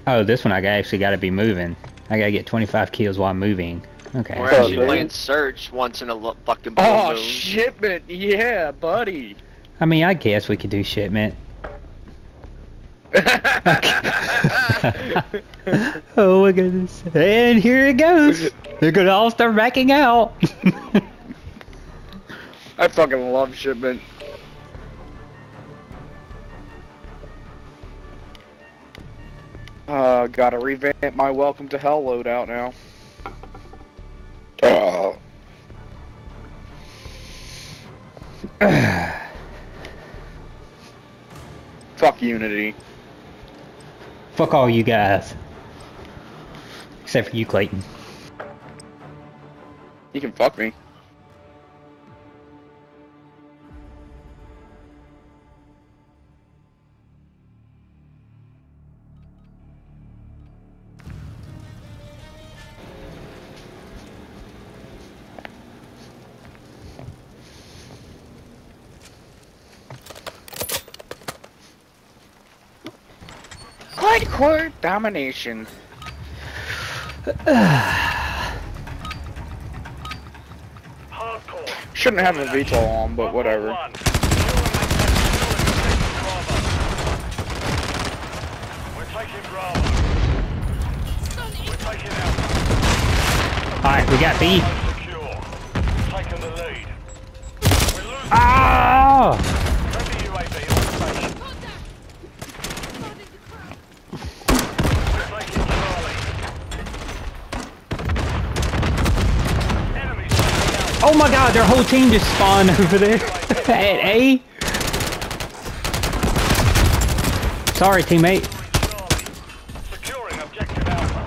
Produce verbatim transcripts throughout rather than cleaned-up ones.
Oh, this one I actually got to be moving. I got to get twenty-five kills while moving. Okay. We're actually playing Search once in a fucking blue Oh, moon. Shipment, yeah, buddy. I mean, I guess we could do Shipment. Oh my goodness. And here it goes. They're gonna all start backing out. I fucking love Shipment. Uh, gotta revamp my Welcome to Hell loadout now. Oh. Fuck Unity. Fuck all you guys. Except for you, Clayton. You can fuck me. Hardcore domination. Shouldn't have a V TOL on, but whatever. Alright, we got B. Ah! Oh my god, their whole team just spawned over there at A. Sorry, teammate. Securing objective Alpha.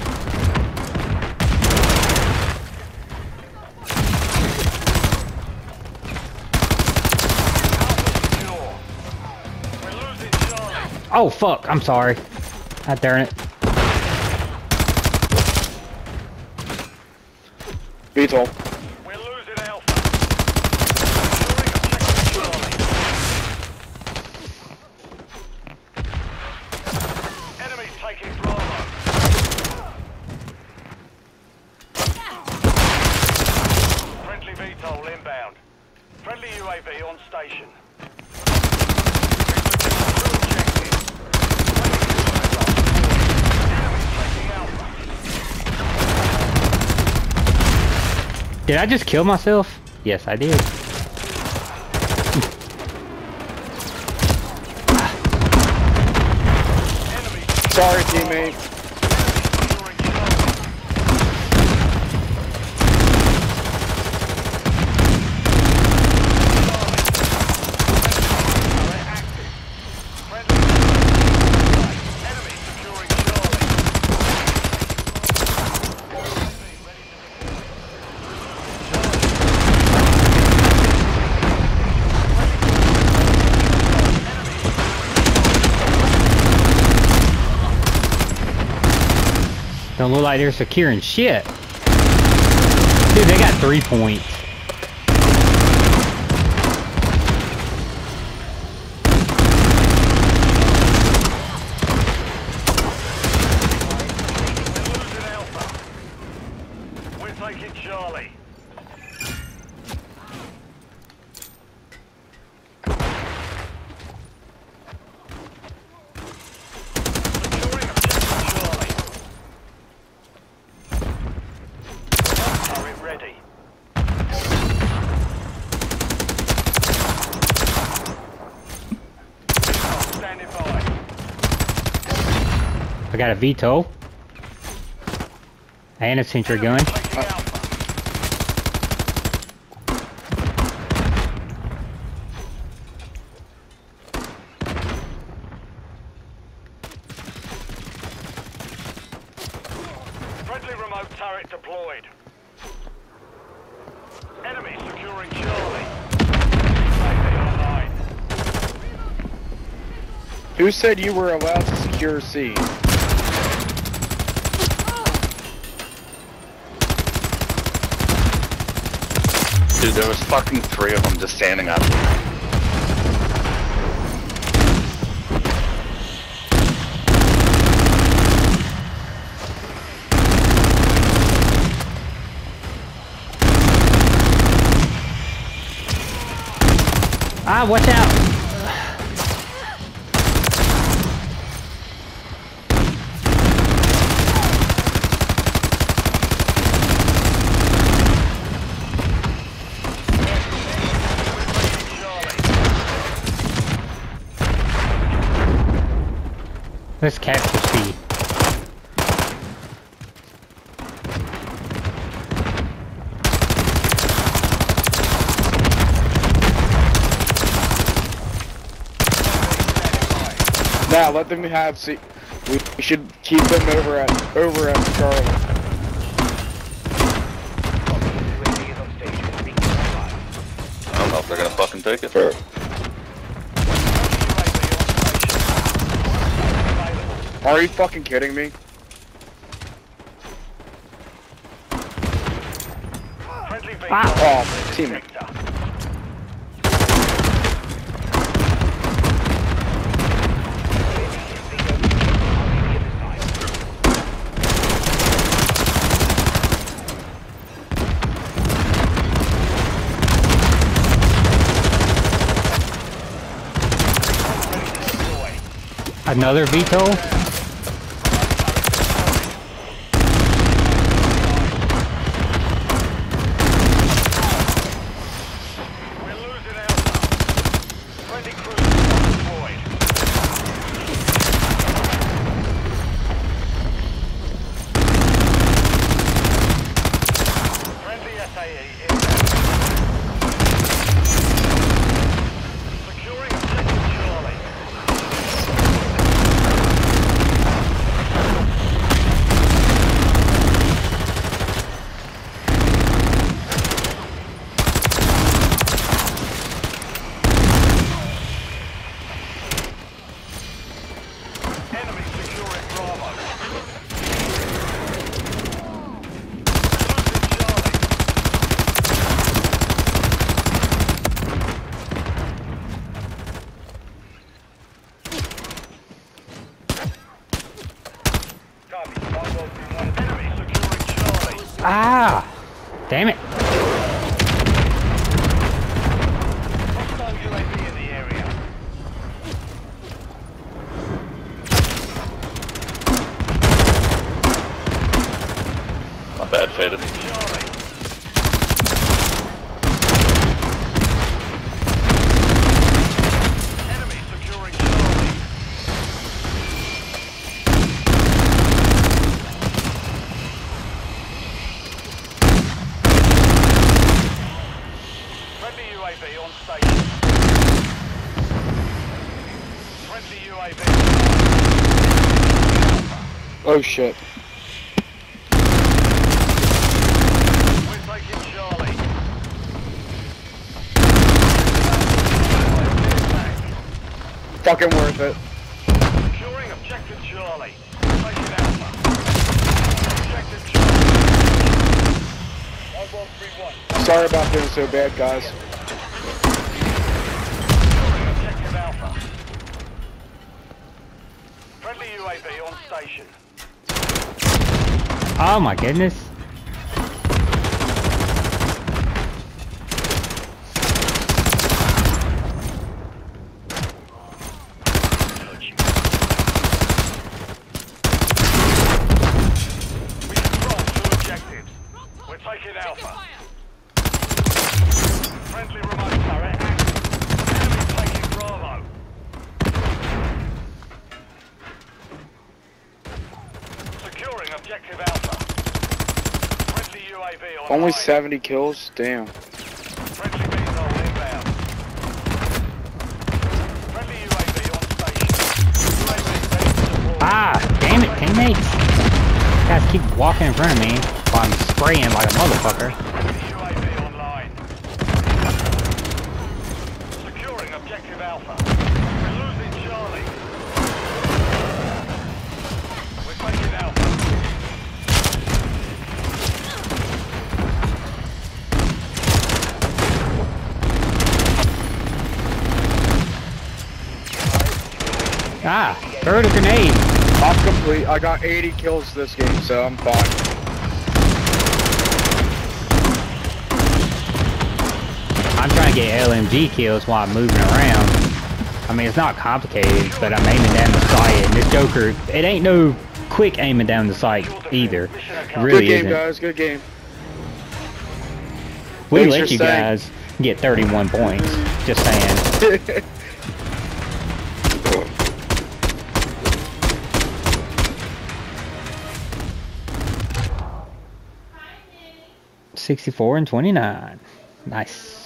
Oh fuck, I'm sorry. God darn it. V TOL. Friendly V TOL inbound. Friendly U A V on station. Did I just kill myself? Yes, I did. Sorry, teammate. Don't look like they're securing shit. Dude, they got three points. We're taking Charlie. Ready. Standing by. I got a V TOL. And a sentry gun. Friendly remote turret deployed. Enemy securing Charlie. Online. Who said you were allowed to secure C? Dude, there was fucking three of them just standing up. Ah, watch out! Let's capture C. Now let them have C. We should keep them over at over at Charlie. I don't know if they're gonna fucking take it. Fair. Are you fucking kidding me? Ah. Oh, teammate. Another V TOL? Ah! Damn it! Hostile U A V in the area. Not bad, faded. Enemy securing Charlie. Friendly U A V on station. Friendly U A V. Oh shit. We're taking Charlie. Fucking worth it. Securing objective Charlie. Taking Alpha. Objective Charlie. one one three one. Sorry about doing so bad, guys. Securing objective Alpha. Friendly U A V on station. Oh my goodness. We control two objectives. We're taking Alpha. Friendly remote turret active. Enemy taking Bravo. Securing objective Alpha. Friendly U A V on Only line. seventy kills? Damn. Friendly missile inbound. Friendly U A V on station. U A V ready to deploy. Ah! Damn it, teammates! You guys keep walking in front of me while I'm spraying like a motherfucker. Friendly U A V online. Securing objective Alpha. We're losing Charlie. We're taking Alpha. Ah! Throw the grenade! I'm complete. I got eighty kills this game, so I'm fine. I'm trying to I get L M G kills while I'm moving around. I mean, it's not complicated, but I'm aiming down the sight, and this Joker, it ain't no quick aiming down the sight either. It really Good game, isn't. guys. Good game. We Thanks let for you staying. guys get thirty-one points. Just saying. sixty-four and twenty-nine. Nice.